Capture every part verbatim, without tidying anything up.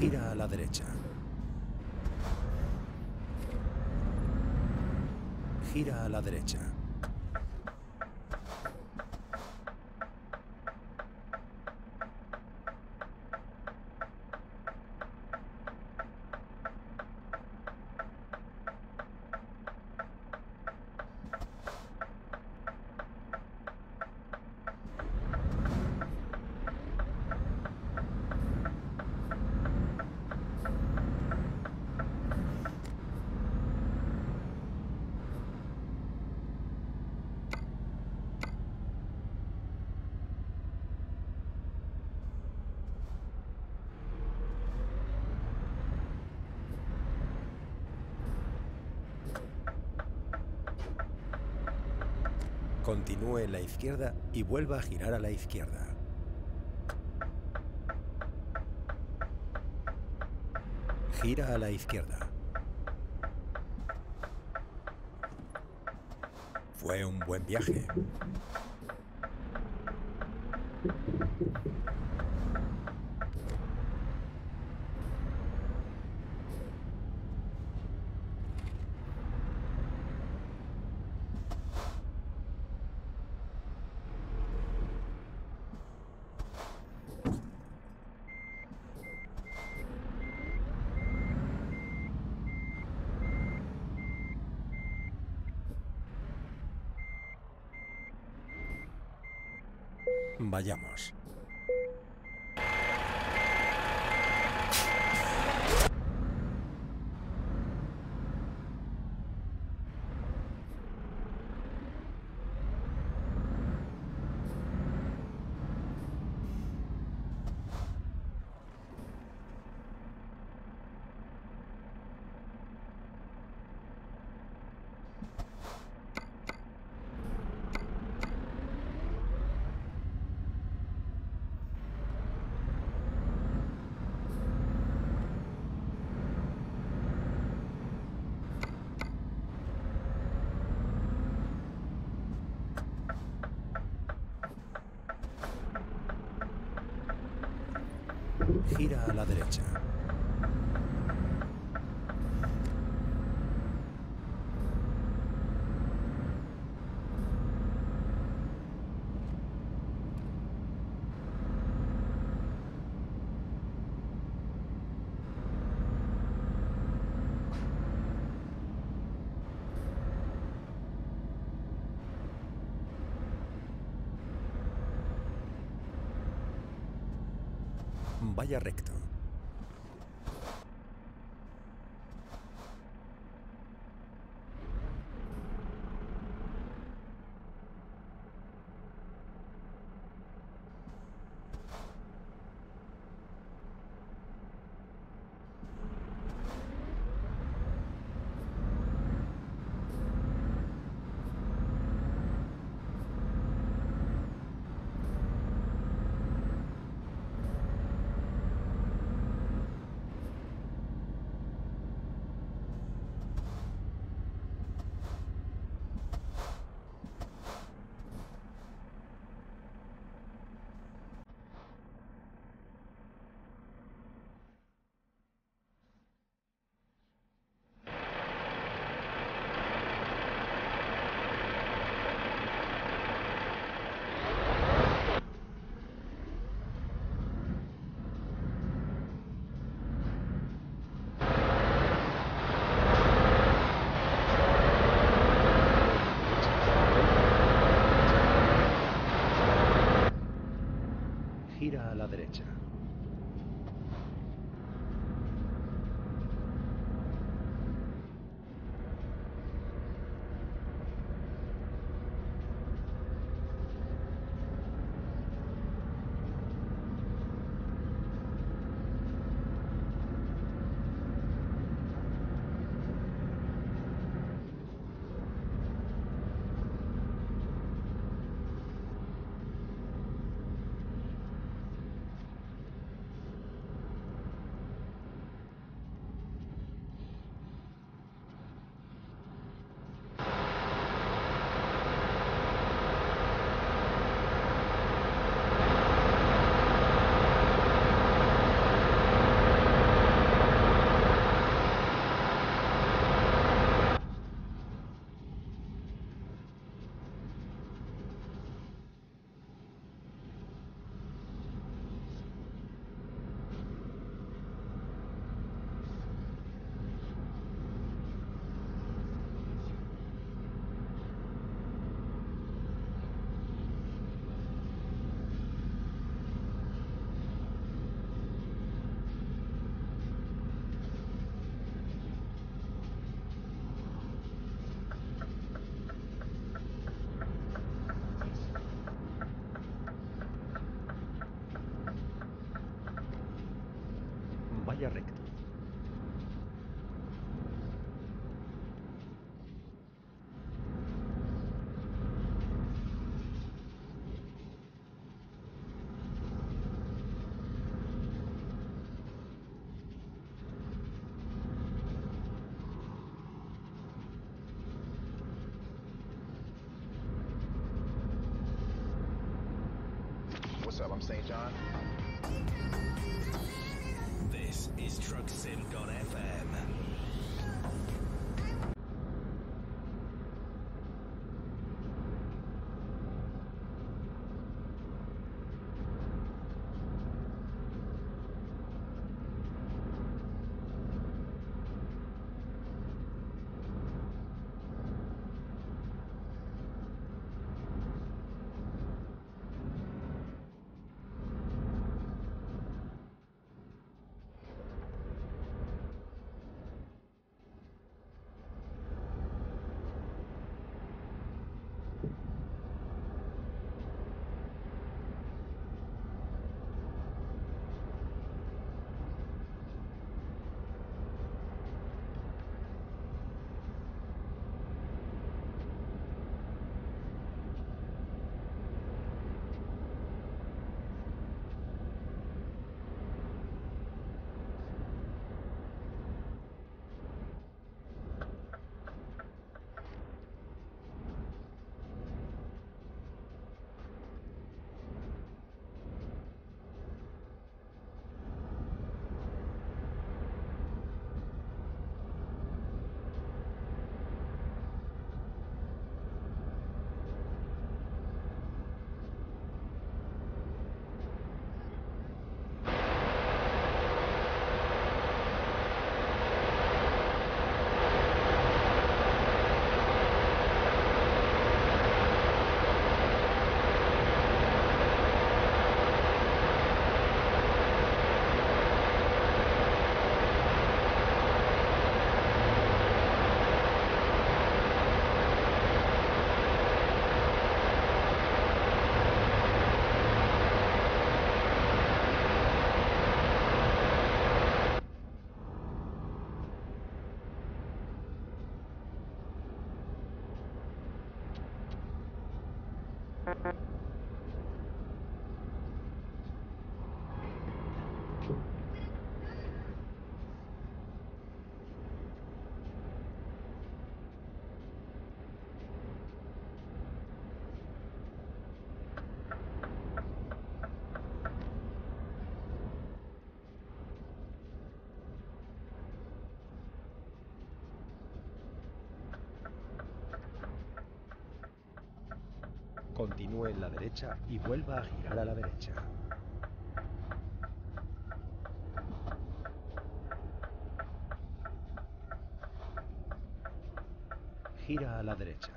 Gira a la derecha. Gira a la derecha. Continúe en la izquierda y vuelva a girar a la izquierda. Gira a la izquierda. Fue un buen viaje. Vayamos. Gira a la derecha. Vaya recto. Gira a la derecha. Vaya recto. What's up? I'm Saint John. This is truck sim dot f m. Continúe en la derecha y vuelva a girar a la derecha. Gira a la derecha.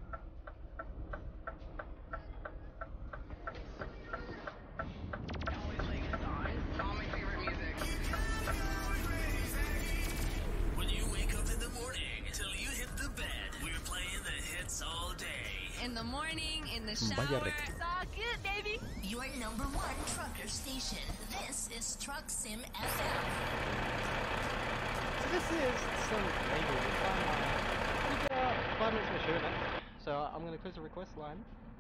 When you wake up in the morning till you hit the bed, we're playing the hits all day. In the morning, in the shower. Vaya recto. It's all good, baby. Your number one trucker station. This is Truck Sim F M. So this is some label. We've got five minutes of a show left, so I'm going to close the request line.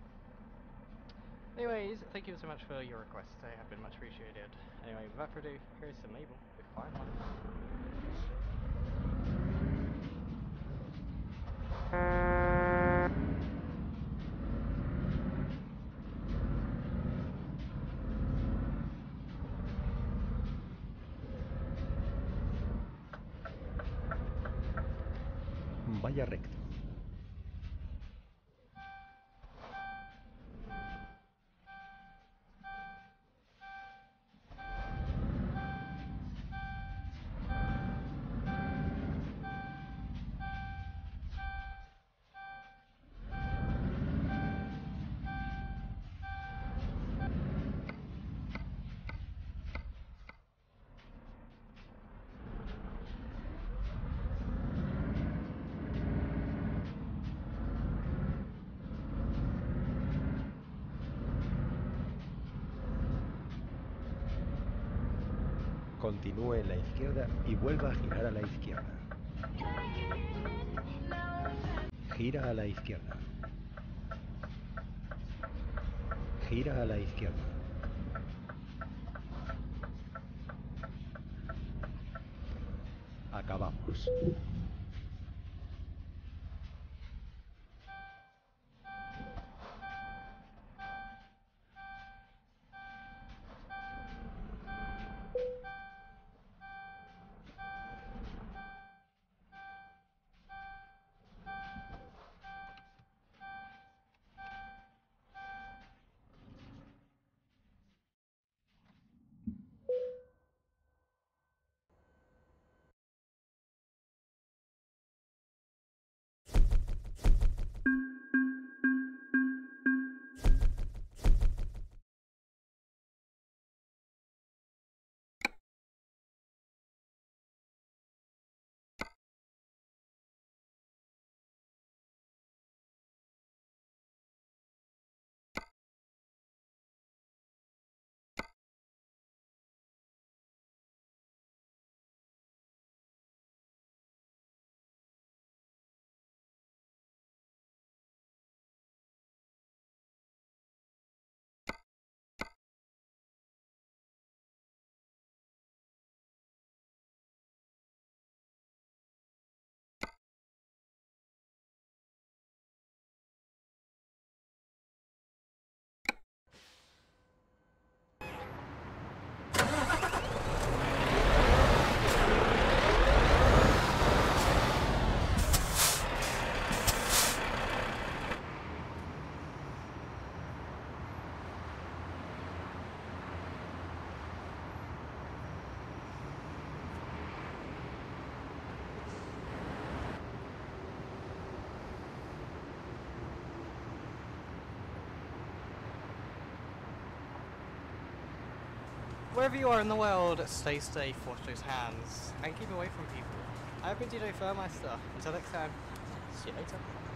Anyways, thank you so much for your requests. They have been much appreciated. Anyway, without further ado, here's some label with five lines. Vaya recto. Continúe en la izquierda y vuelva a girar a la izquierda. Gira a la izquierda. Gira a la izquierda. Acabamos. Wherever you are in the world, stay safe, wash those hands, and keep away from people. I've been D J Furmeister. Until next time, see you later.